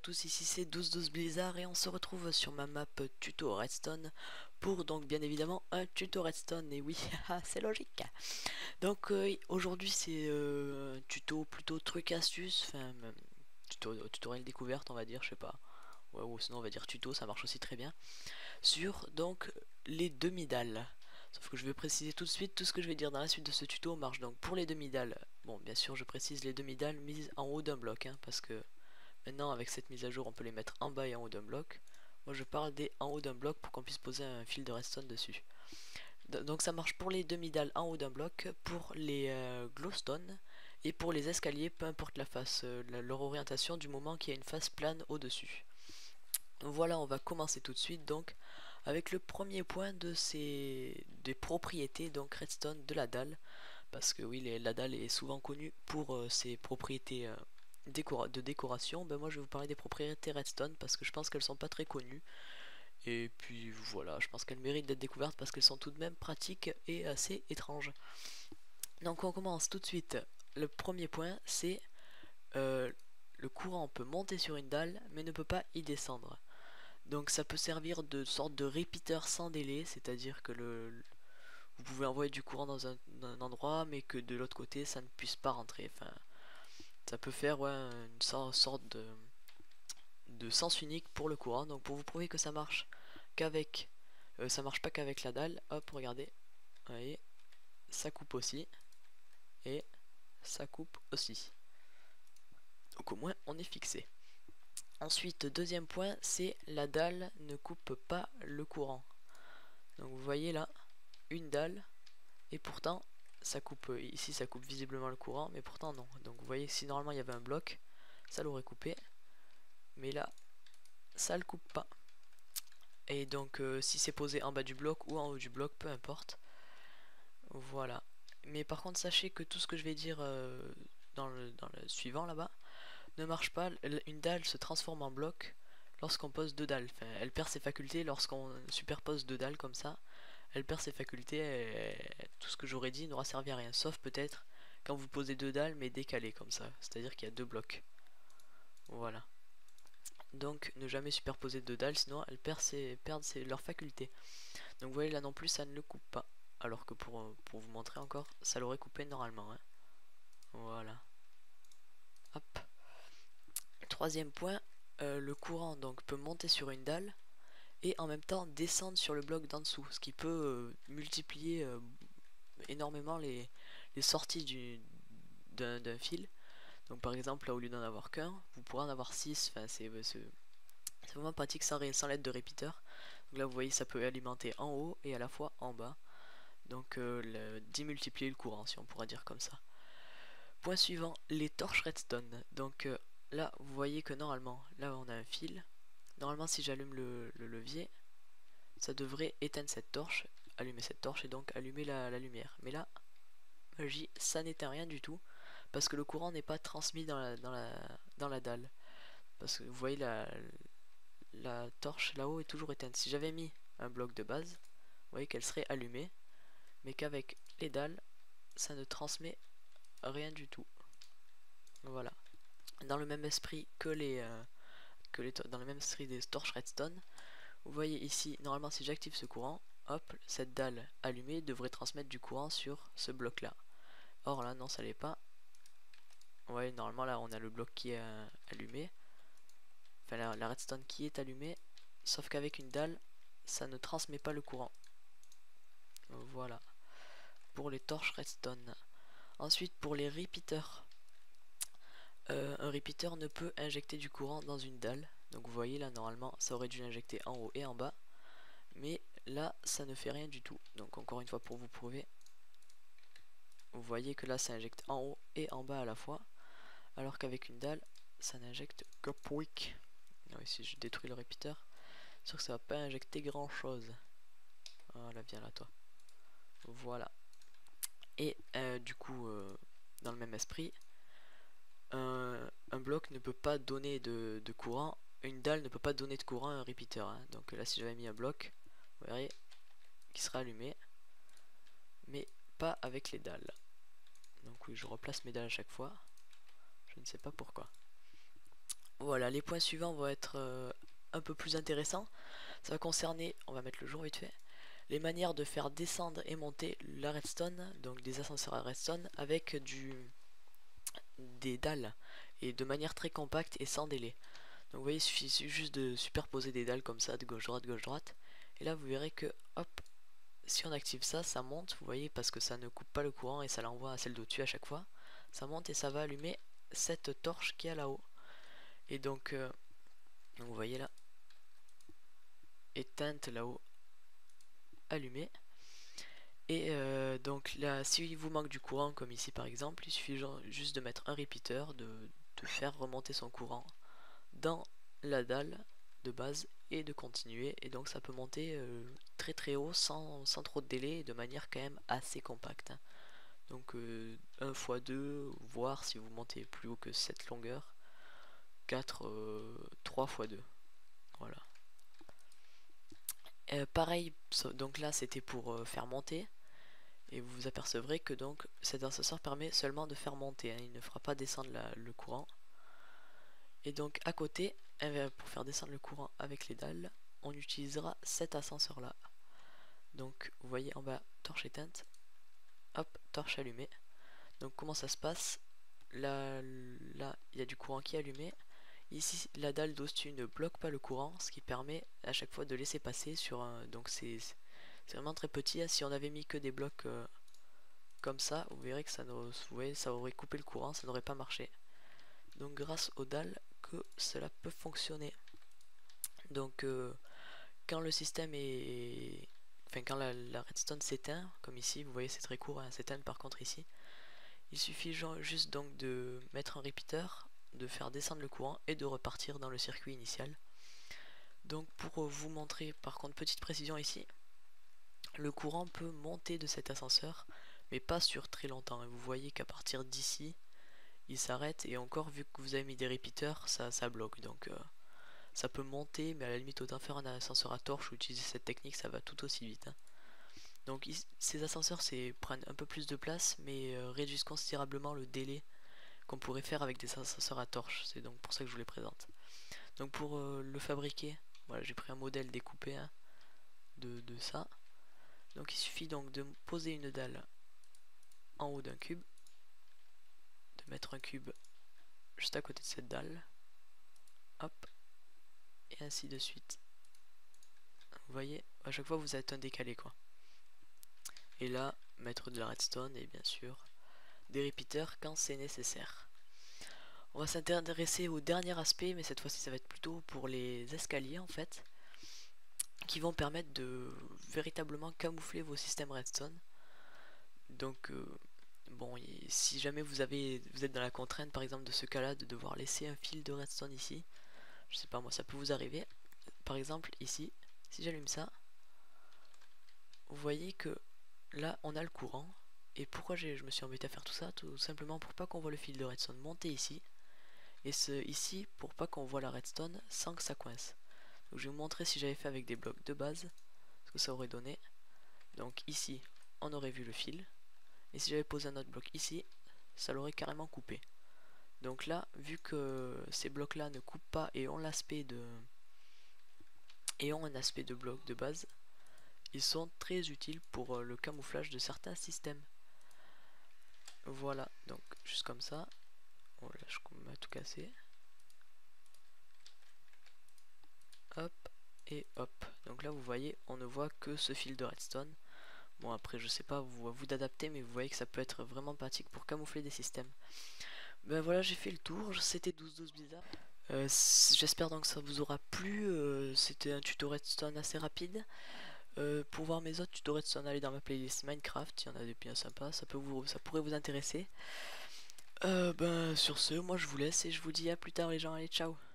tous, ici c'est 1212 Blizzard et on se retrouve sur ma map tuto Redstone pour donc bien évidemment un tuto Redstone. Et oui, c'est logique. Donc aujourd'hui c'est un tuto plutôt truc astuce, enfin tutoriel découverte on va dire, je sais pas. Ouais, ou sinon on va dire tuto, ça marche aussi très bien. Sur donc les demi-dalles. Sauf que je vais préciser tout de suite, tout ce que je vais dire dans la suite de ce tuto marche donc pour les demi-dalles. Bon, bien sûr je précise les demi-dalles mises en haut d'un bloc, hein, parce que maintenant, avec cette mise à jour, on peut les mettre en bas et en haut d'un bloc. Moi, je parle des en haut d'un bloc pour qu'on puisse poser un fil de redstone dessus. Donc, ça marche pour les demi-dalles en haut d'un bloc, pour les glowstone et pour les escaliers, peu importe la face, leur orientation, du moment qu'il y a une face plane au-dessus. Voilà, on va commencer tout de suite donc avec le premier point des propriétés donc redstone de la dalle, parce que oui, la dalle est souvent connue pour ses propriétés de décoration. Ben moi je vais vous parler des propriétés redstone parce que je pense qu'elles sont pas très connues, et puis voilà, je pense qu'elles méritent d'être découvertes parce qu'elles sont tout de même pratiques et assez étranges. Donc on commence tout de suite. Le premier point, c'est euh, le courant peut monter sur une dalle mais ne peut pas y descendre. Donc ça peut servir de sorte de repeater sans délai, c'est-à-dire que vous pouvez envoyer du courant dans un endroit mais que de l'autre côté ça ne puisse pas rentrer. Enfin, ça peut faire ouais, une sorte de sens unique pour le courant. Donc pour vous prouver que ça marche qu'avec ça marche pas qu'avec la dalle, hop, regardez, vous voyez, ça coupe aussi et ça coupe aussi. Donc au moins on est fixé. Ensuite, deuxième point, c'est la dalle ne coupe pas le courant. Donc vous voyez là, une dalle, et pourtant ça coupe, ici ça coupe visiblement le courant, mais pourtant non. Donc vous voyez, si normalement il y avait un bloc, ça l'aurait coupé, mais là ça le coupe pas. Et donc si c'est posé en bas du bloc ou en haut du bloc, peu importe. Voilà. Mais par contre sachez que tout ce que je vais dire dans le suivant là-bas ne marche pas. Une dalle se transforme en bloc lorsqu'on pose deux dalles. Enfin, elle perd ses facultés lorsqu'on superpose deux dalles comme ça. Elle perd ses facultés et tout ce que j'aurais dit n'aura servi à rien. Sauf peut-être quand vous posez deux dalles mais décalées comme ça. C'est-à-dire qu'il y a deux blocs. Voilà. Donc ne jamais superposer deux dalles, sinon elles perdent leurs facultés. Donc vous voyez là non plus ça ne le coupe pas. Alors que pour vous montrer encore, ça l'aurait coupé normalement, hein. Voilà. Hop. Troisième point, le courant donc peut monter sur une dalle et en même temps descendre sur le bloc d'en dessous. Ce qui peut multiplier énormément les sorties d'un fil. Donc par exemple là au lieu d'en avoir qu'un, vous pourrez en avoir 6. Enfin, c'est vraiment pratique sans l'aide de repeater. Donc là vous voyez ça peut alimenter en haut et à la fois en bas. Donc démultiplier le courant si on pourrait dire comme ça. Point suivant, les torches redstone. Donc là vous voyez que normalement là on a un fil. Normalement si j'allume le levier, ça devrait éteindre cette torche, allumer cette torche et donc allumer la lumière. Mais là, magie, ça n'éteint rien du tout parce que le courant n'est pas transmis dans la dalle. Parce que vous voyez la torche là-haut est toujours éteinte. Si j'avais mis un bloc de base, vous voyez qu'elle serait allumée, mais qu'avec les dalles, ça ne transmet rien du tout. Voilà. Dans le même esprit dans le même esprit des torches redstone, vous voyez ici, normalement si j'active ce courant, hop, cette dalle allumée devrait transmettre du courant sur ce bloc là. Or là non, ça l'est pas. Ouais, normalement là on a le bloc qui est allumé, enfin la redstone qui est allumée, sauf qu'avec une dalle ça ne transmet pas le courant. Voilà pour les torches redstone. Ensuite pour les repeaters, un repeater ne peut injecter du courant dans une dalle. Donc vous voyez là normalement ça aurait dû l'injecter en haut et en bas, mais là ça ne fait rien du tout. Donc encore une fois pour vous prouver, vous voyez que là ça injecte en haut et en bas à la fois, alors qu'avec une dalle ça n'injecte que pouic. Oui, si je détruis le repeater, c'est sûr que ça va pas injecter grand chose. Voilà, viens là toi. Voilà. Et du coup dans le même esprit, un bloc ne peut pas donner de courant, une dalle ne peut pas donner de courant à un repeater, hein. Donc là si j'avais mis un bloc, vous verrez qui sera allumé, mais pas avec les dalles. Donc oui, je replace mes dalles à chaque fois, je ne sais pas pourquoi. Voilà, les points suivants vont être un peu plus intéressants. Ça va concerner, on va mettre le jour vite fait, les manières de faire descendre et monter la redstone, donc des ascenseurs à redstone, avec des dalles, et de manière très compacte et sans délai. Donc vous voyez, il suffit juste de superposer des dalles comme ça, de gauche-droite, gauche-droite. Et là, vous verrez que, hop, si on active ça, ça monte, vous voyez, parce que ça ne coupe pas le courant et ça l'envoie à celle d'au-dessus à chaque fois. Ça monte et ça va allumer cette torche qui est là-haut. Et donc vous voyez là, éteinte là-haut, allumée. Et donc là, si vous manque du courant, comme ici par exemple, il suffit juste de mettre un repeater, de faire remonter son courant dans la dalle de base et de continuer. Et donc ça peut monter très très haut sans trop de délai et de manière quand même assez compacte, hein. Donc 1 x 2, voire si vous montez plus haut que cette longueur, 4, 3 x 2. Voilà. Pareil, donc là c'était pour faire monter. Et vous vous apercevrez que donc cet ascenseur permet seulement de faire monter, hein, il ne fera pas descendre le courant. Et donc à côté, pour faire descendre le courant avec les dalles, on utilisera cet ascenseur là. Donc vous voyez en bas, torche éteinte, hop, torche allumée. Donc comment ça se passe? Là, il y a du courant qui est allumé. Ici, la dalle d'au-dessus ne bloque pas le courant, ce qui permet à chaque fois de laisser passer sur un... Donc c'est vraiment très petit, hein. Si on avait mis que des blocs comme ça, vous verrez que ça aurait coupé le courant, ça n'aurait pas marché. Donc grâce aux dalles que cela peut fonctionner. Donc quand le système est... Enfin quand la redstone s'éteint, comme ici, vous voyez c'est très court, hein, s'éteint par contre ici. Il suffit juste donc de mettre un repeater, de faire descendre le courant et de repartir dans le circuit initial. Donc pour vous montrer par contre, petite précision ici, le courant peut monter de cet ascenseur, mais pas sur très longtemps. Et vous voyez qu'à partir d'ici, il s'arrête, et encore vu que vous avez mis des repeaters, ça bloque. Donc ça peut monter, mais à la limite autant faire un ascenseur à torche ou utiliser cette technique, ça va tout aussi vite, hein. Donc ces ascenseurs prennent un peu plus de place, mais réduisent considérablement le délai qu'on pourrait faire avec des ascenseurs à torche. C'est donc pour ça que je vous les présente. Donc pour le fabriquer, voilà, j'ai pris un modèle découpé, hein, de ça. Donc il suffit donc de poser une dalle en haut d'un cube, de mettre un cube juste à côté de cette dalle, hop, et ainsi de suite. Vous voyez, à chaque fois vous êtes un décalé quoi. Et là, mettre de la redstone et bien sûr des repeaters quand c'est nécessaire. On va s'intéresser au dernier aspect, mais cette fois-ci ça va être plutôt pour les escaliers en fait, qui vont permettre de véritablement camoufler vos systèmes redstone. Donc bon, si jamais vous êtes dans la contrainte par exemple de ce cas là de devoir laisser un fil de redstone ici, je sais pas moi, ça peut vous arriver. Par exemple ici, si j'allume ça, vous voyez que là on a le courant. Et pourquoi je me suis embêté à faire tout ça? Tout simplement pour pas qu'on voit le fil de redstone monter ici, et ici pour pas qu'on voit la redstone sans que ça coince. Donc je vais vous montrer si j'avais fait avec des blocs de base ce que ça aurait donné. Donc ici on aurait vu le fil, et si j'avais posé un autre bloc ici, ça l'aurait carrément coupé. Donc là, vu que ces blocs là ne coupent pas et ont un aspect de bloc de base, ils sont très utiles pour le camouflage de certains systèmes. Voilà, donc juste comme ça. Bon là je m'a tout cassé. Hop et hop. Donc là vous voyez, on ne voit que ce fil de redstone. Bon après je sais pas, vous d'adapter, mais vous voyez que ça peut être vraiment pratique pour camoufler des systèmes. Ben voilà, j'ai fait le tour, c'était 12-12 bizarre. J'espère donc que ça vous aura plu, c'était un tuto redstone assez rapide. Pour voir mes autres tutos redstone, allez dans ma playlist Minecraft, il y en a des bien sympas, ça pourrait vous intéresser. Ben sur ce, moi je vous laisse et je vous dis à plus tard les gens, allez ciao.